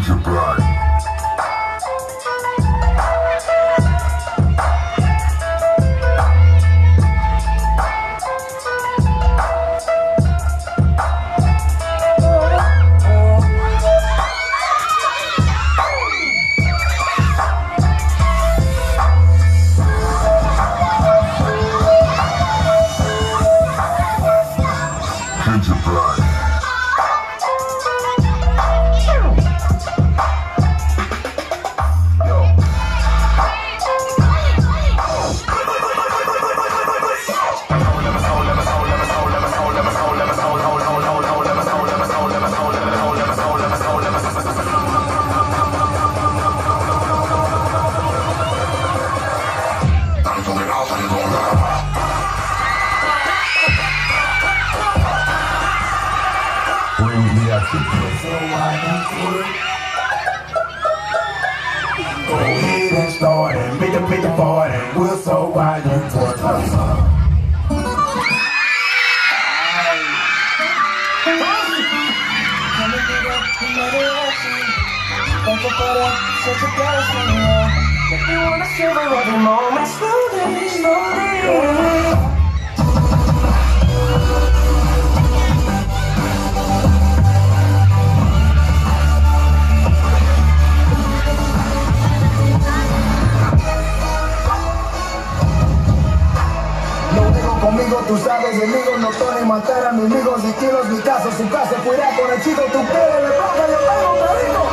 your bride. Bring the action. Go ahead and start and make the party. We're so wide and forth. If you wanna savor every moment slowly, slowly. Conmigo tú sabes, enemigos no pueden matar a mis amigos y kilos, mi caso, su caso, fuera con el chico, tu pelo, le baja, yo pego, te digo.